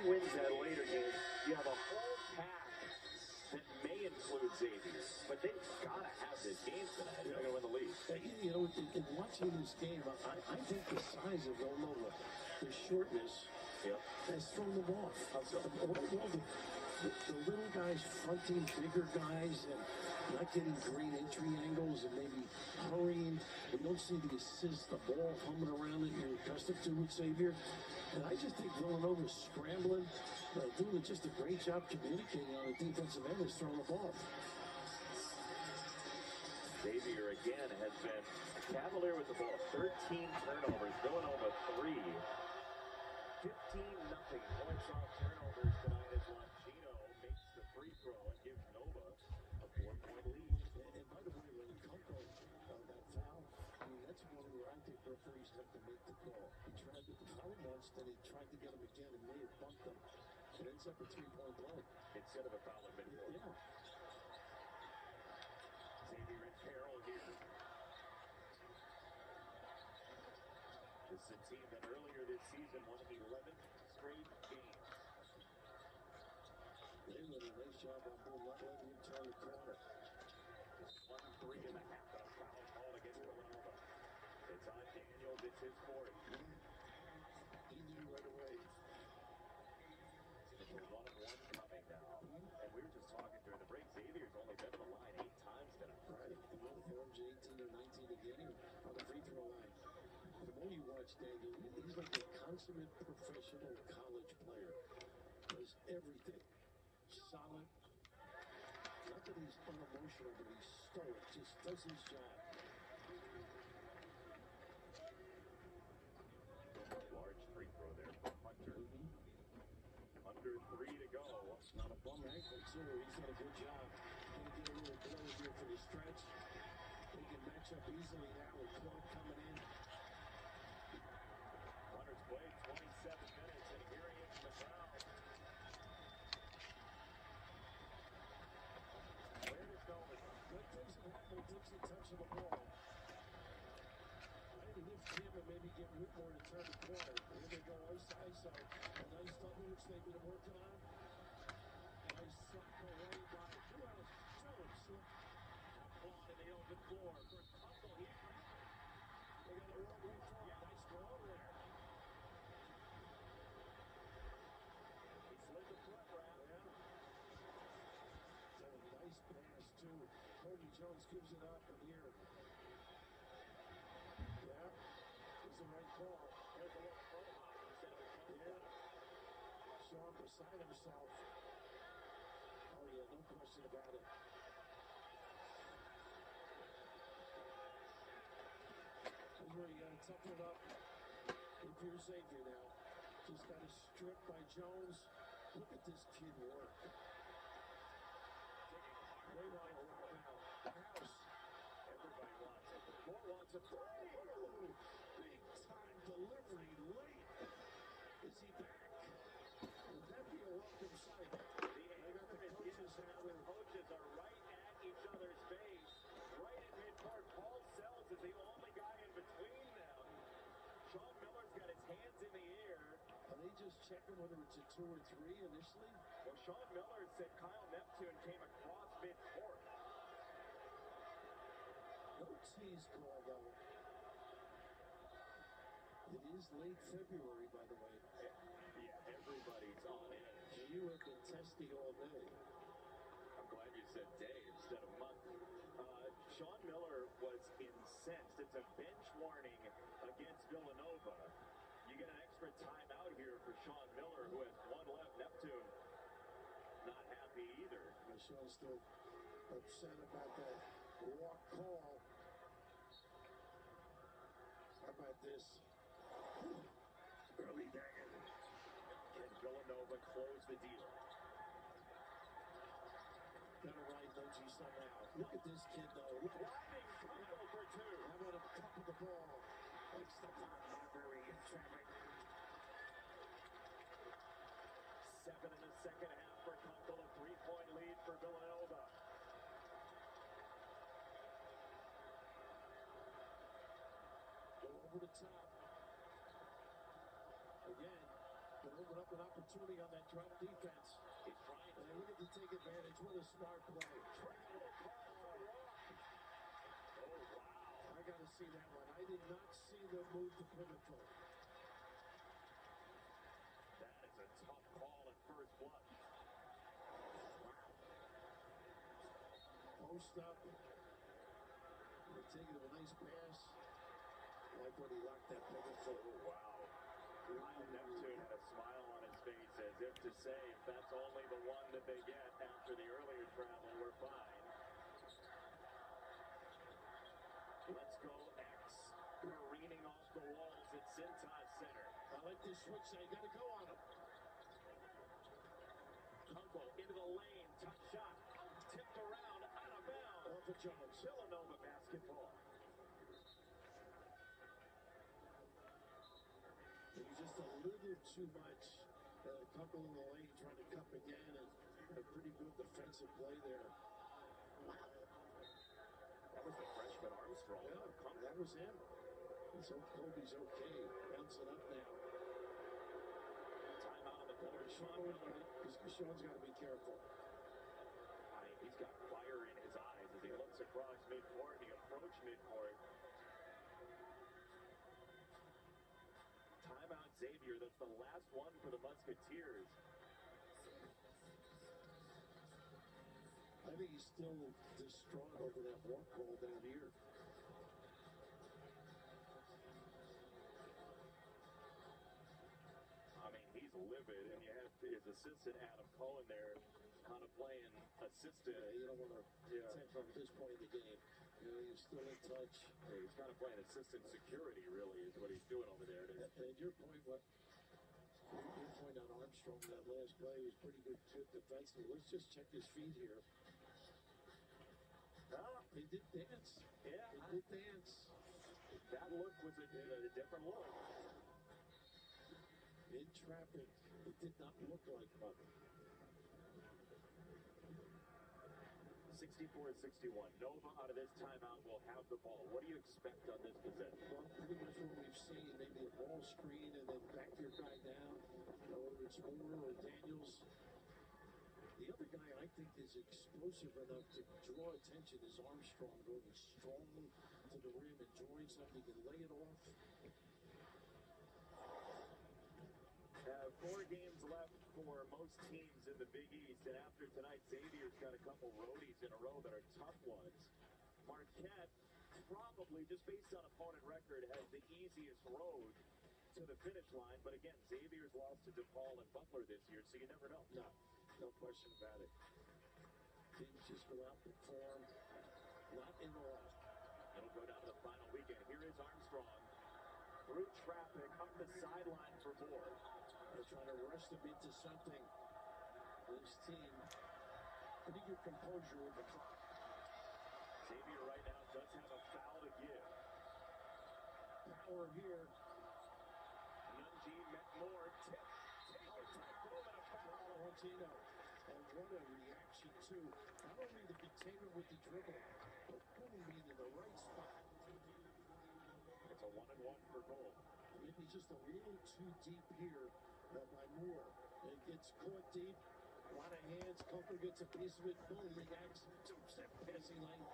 wins that later game, you have a whole pack that may include Xavier, but they've got to have this game tonight. They're going to win the league. You know, in watching this game, I think the size of Villanova, the shortness, has thrown them off. The little guys fronting bigger guys and not getting great entry angles and maybe hurrying. We don't see the assist, the ball humming around that you're accustomed to with Xavier. And I just think Villanova's scrambling, doing just a great job communicating on the defensive end, has thrown the ball. Xavier again has been cavalier with the ball. 13 turnovers, Villanova 3. 15-0 points off turnovers tonight as Longino makes the free throw and gives Nova a 4-point lead. And by the way, when Kunkel got fouled, I mean, that's one where I think referees have to make the call. He tried to foul him once, then he tried to get him again and may have bumped him. It ends up a 3-point play. Instead of a foul in midcourt. Yeah. Xavier in peril here. This is a team that earlier this season won 11 straight games. They did a nice job on Boone not letting him turn the corner. 1-3 in the half, though. Foul call against Villanova. It's on Daniels. It's his fourth. He knew right away. It's a 1-1 coming now. And we were just talking during the break. Xavier's only been to the line 8 times tonight. Right. The uniforms 18 or 19 to get him on the free throw line. The more you watch Daniel, he's like a consummate professional college player. Does everything. Solid. Not that he's unemotional, but he's stoic. Just does his job. Large free throw there from Hunter. Under 3 to go. It's not a bum ankle, too. He's done a good job. Going to get a little blow here for the stretch. They can match up easily now with Clark coming in. Hunter's played 27 minutes, and here he is in the foul. Where does Nova go? Good things that happen. He takes a touch of the ball. I think lift him and maybe get Whitmore to turn the corner. Here they go, ice to ice out. A nice double, which they've been working on. Nice sucker away by Jones. Slip. Ball in the open floor for Kunkel here. They got a wrong way forward. Nice ball there. He slid the foot wrap. A nice pass, too. Cody Jones gives it up, and here. Yeah, it's the right call. There's a little throw off instead of a counter. Sean beside himself. Oh, yeah, no question about it. That's where you got to toughen it up. If you're Xavier now, just got a strip by Jones. Look at this kid work. They want to work now. House. Everybody wants it. Moore wants it. Big time delivery late. Is he back? Would that be a welcome sight? The answer is yes, now the coaches are right at each other's face. Right in midcourt. Paul Sells is the only guy in between them. Sean Miller's got his hands in the air. Are they just checking whether it's a 2 or 3 initially? Well, Sean Miller said Kyle Neptune came across midcourt. No tease call, though. It is late February, by the way. Yeah, everybody's on edge. And you have been testy all day. I'm glad you said day instead of month. Sean Miller was incensed. It's a bench warning against Villanova. You get an extra timeout here for Sean Miller, who has 1 left. Neptune not happy either. Sean's still upset about that walk call. How about this? Early dagger. Can Villanova close the deal? Got to ride Noji somehow. Look at this kid, though. Driving Kunkel for 2. How about him cup of the ball? Like Stephon Marbury in traffic. 7 in the second half for Kunkel. A 3-point lead for Villanova. Go over the top. Again, can open up an opportunity on that drop defense. He's trying to. And they looking to take advantage with a smart play. Travel call for a walk. Oh, wow. I got to see that one. I did not see them move to Pivotal. That is a tough call at first blush. Post up. They're taking a nice pass. I like when he locked that Pivotal. Oh, wow. Kyle Neptune had a smile on his face as if to say, if that's only the one that they get after the earlier travel, we're fine. Let's go X. Careening off the walls at Cintas Center. I like this switch. They got to go on him. Kunkel into the lane. Tough shot. Tipped around. Out of bounds. Off of Jones. Villanova basketball. It was just a little too much. Kunkel in the lane trying to cup again, and a pretty good defensive play there. That was the freshman Armstrong. Yeah, that was him. And so Kobe's okay. Bouncing up now. Timeout on the floor. Sean's got to be careful. He's got fire in his eyes as he looks across midcourt. He approached midcourt. Timeout Xavier. That's the last one for the Musketeers. I think he's still distraught over that walk call down here. I mean, he's livid, and you have his assistant Adam Cohen there kind of playing assistant. Yeah, you don't want to take from this point in the game. You know, you're still in touch. Yeah, he's kind of playing assistant security, really, is what he's doing over there. And your point, your point on Armstrong, that last play was pretty good defensively. Let's just check his feet here. They did dance. Yeah. They did dance. That look was a different look. In traffic, it did not look like much. 64-61. Nova out of this timeout will have the ball. What do you expect on this possession? Well, pretty much what we've seen. Maybe a ball screen and then back your guy down. Whether it's Moore or Daniels. The other guy I think is explosive enough to draw attention is Armstrong, going strong to the rim, enjoying something, he can lay it off. 4 games left for most teams in the Big East, and after tonight, Xavier's got a couple roadies in a row that are tough ones. Marquette, probably, just based on opponent record, has the easiest road to the finish line, but again, Xavier's lost to DePaul and Butler this year, so you never know. No question about it. Teams just go out and perform, not in the line. It'll go down to the final weekend. Here is Armstrong. Through traffic, up the sideline for more. They're trying to rush them into something. This team, pretty good composure with the clock. Xavier right now does have a foul to give. Power here. Nunji met Moore. Tip. Taylor tight move and a foul. Valentino. And what a reaction, too. Not only the container with the dribble, but putting me in the right spot. It's a 1-and-1 for goal. Maybe just a little too deep here by Moore. It gets caught deep. A lot of hands. Kunkel gets a piece of it. Boom. He acts two-step passing lane.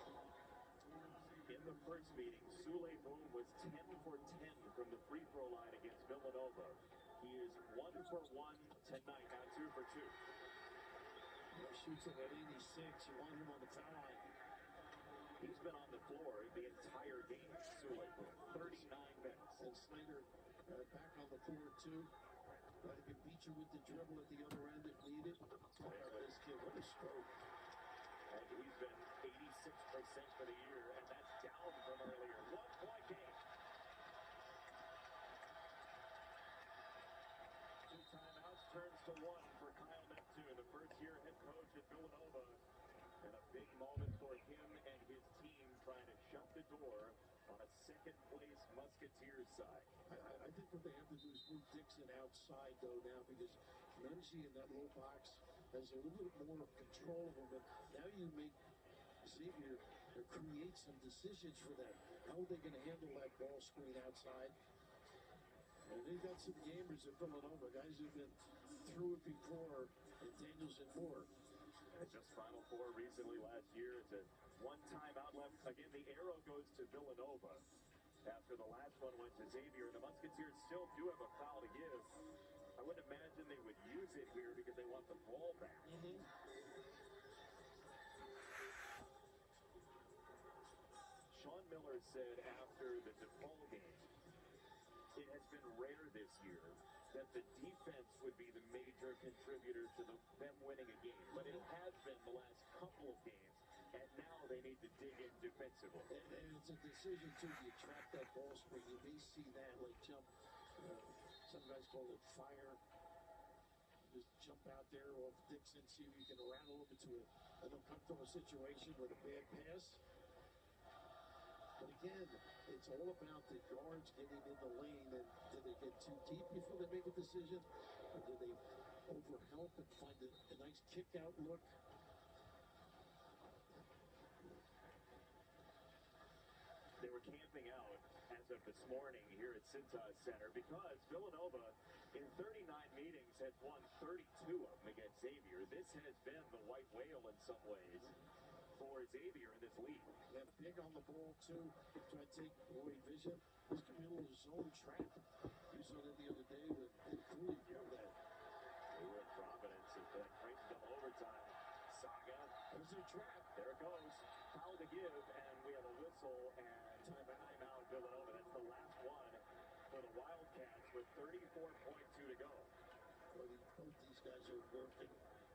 In the first meeting, Sule Boom was 10 for 10 from the free throw line against Villanova. He is 1 for 1 tonight, now 2 for 2. Shoots it at 86. You want him on the foul line. He's been on the floor the entire game, Sule Boom. 39 minutes. And Snyder back on the floor, too. He can beat you with the dribble at the other end if needed. Oh, this kid, what a stroke. And he's been 86% for the year, and that's down from earlier. 1-point game. 2 timeouts, turns to 1 for Kyle Neptune, the first-year head coach at Villanova. And a big moment for him and his team trying to shut the door on a second-place Musketeers side. I think what they have to do is move Dixon outside, though, now, because Nunji in that low box has a little bit more control of him. But now you make Xavier create some decisions for them. How are they going to handle that ball screen outside? And they got some gamers at Villanova, guys who've been through it before, and Daniels and Moore. And just Final Four recently last year. It's a one timeout left. Again, the arrow goes to Villanova after the last one went to Xavier. And the Musketeers still do have a foul to give. I wouldn't imagine they would use it here because they want the ball back. Sean Miller said after the DePaul game, it has been rare this year that the defense would be the major contributor to them winning a game. But it has been the last couple of games, and now they need to dig in defensively. And it's a decision, too. You trap that ball screen. You may see that, like jump. Some guys call it fire. Just jump out there off Dixon, see if you can rattle them into an uncomfortable situation with a bad pass. But again, it's all about the guards getting in the lane, and do they get too deep before they make a decision, or do they overhelp and find a nice kick-out look? They were camping out as of this morning here at Cintas Center because Villanova, in 39 meetings, has won 32 of them against Xavier. This has been the white whale in some ways for Xavier in this league. They're big on the ball, too. Try to take away vision. This could be a little zone trap. You saw that the other day with Cooley. That. They were in Providence and that brings them overtime. Saga. There's their trap. There it goes. Foul to give, and we have a whistle and timeout Villanova. That's the last one for the Wildcats with 34.2 to go. Well, both these guys are working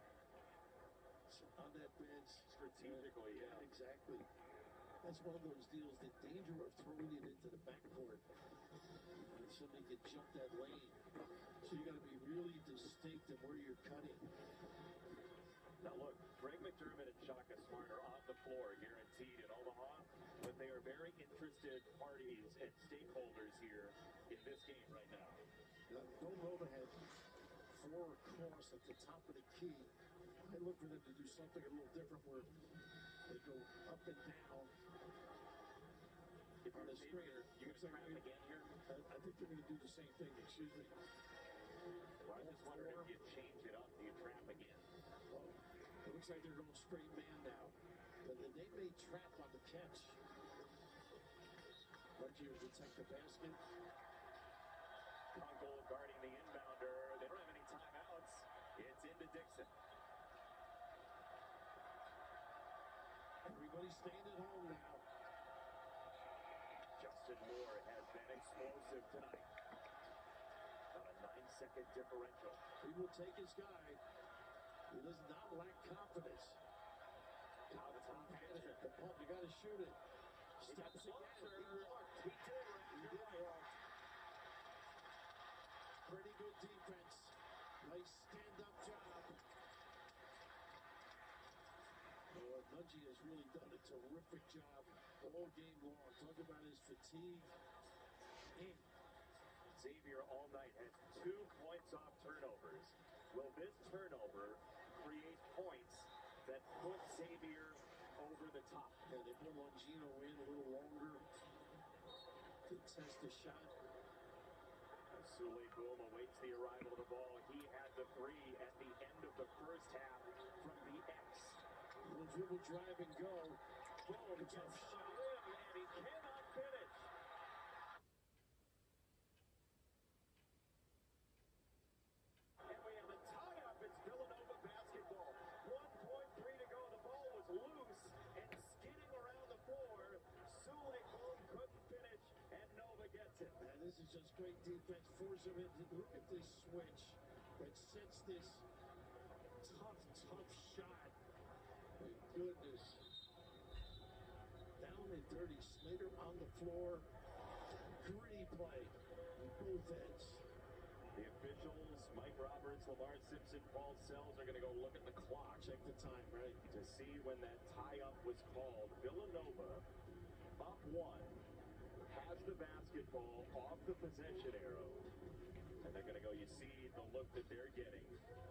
on that bench. Strategically, yeah, exactly. That's one of those deals, the danger of throwing it into the backcourt. Somebody could jump that lane. So you got to be really distinct in where you're cutting. Now look, Greg McDermott and Shaka Smart are on the floor, guaranteed in Omaha, but they are very interested parties and stakeholders here in this game right now. Villanova had 4 across at the top of the key. I look for them to do something a little different where they go up and down. If you're the screen, you're going to trap again here? I think they're going to do the same thing. Excuse me. Well, I just wondered if you change it up, do you trap again? Well, it looks like they're going straight man now. But they may trap on the catch. Lucky to protect the basket. Kunkel guarding the inbounder. They don't have any timeouts. It's into Dixon. Everybody's staying at home now. Justin Moore has been explosive tonight. On a 9-second differential. He will take his guy. He does not lack confidence. Now the top The pump, you got to shoot it. Steps again. He did block. Pretty good defense. Nice stand-up job. Nungy has really done a terrific job all game long. Talk about his fatigue. Xavier all night has 2 points off turnovers. Will this turnover create points that put Xavier over the top? Yeah, they put Longino in a little longer to test the shot. Sule Boom awaits the arrival of the ball. He had the 3 at the end of the first half from the X. Little dribble, drive, and go. Boom gets the rim, and he cannot finish. And we have a tie-up. It's Villanova basketball. 1.3 to go. The ball was loose and skidding around the floor. Sule Boom couldn't finish, and Nova gets it. Man, this is just great defense. Force him into. Look at this switch that sets this tough shot. My goodness. Down and dirty. Slater on the floor. Gritty play on both ends. The officials, Mike Roberts, Lamar Simpson, Paul Sells, are going to go look at the clock. Check the time, right? To see when that tie-up was called. Villanova, up 1, has the basketball off the possession arrow. And they're going to go, you see the look that they're getting.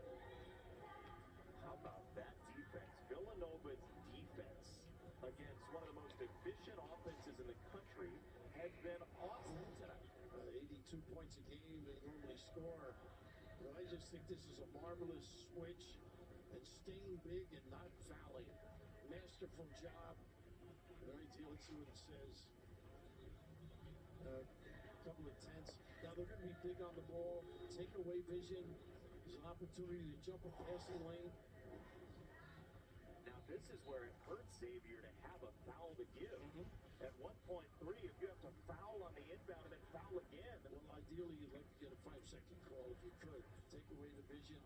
How about that defense? Villanova's defense against one of the most efficient offenses in the country has been awesome tonight. 82 2 points a game they normally score. But I just think this is a marvelous switch and staying big and not fouling. Masterful job. All right, let's see what it says. Couple of tenths. Now they're going to be big on the ball. Take away vision. There's an opportunity to jump a passing lane. Now this is where it hurts Xavier to have a foul to give. At 1.3, if you have to foul on the inbound and then foul again. Well, ideally, you'd like to get a 5-second call if you could. Take away the vision.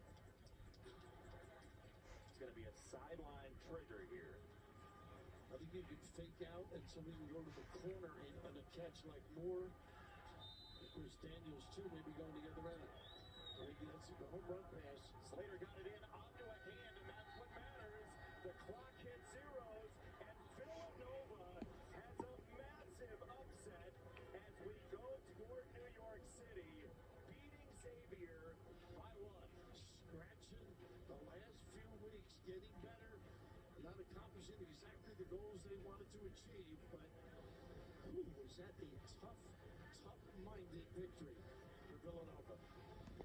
It's going to be a sideline trigger here. I think you could fake out and somebody can go to the corner and on a catch like Moore. Chris Daniels, too, maybe going the other end. Maybe that's the home run pass. Slater got it in onto a hand, and that's what matters. The clock hit zeros, and Villanova has a massive upset as we go toward New York City, beating Xavier by 1. Scratching the last few weeks, getting better, not accomplishing exactly the goals they wanted to achieve, but was that a tough-minded victory for Villanova.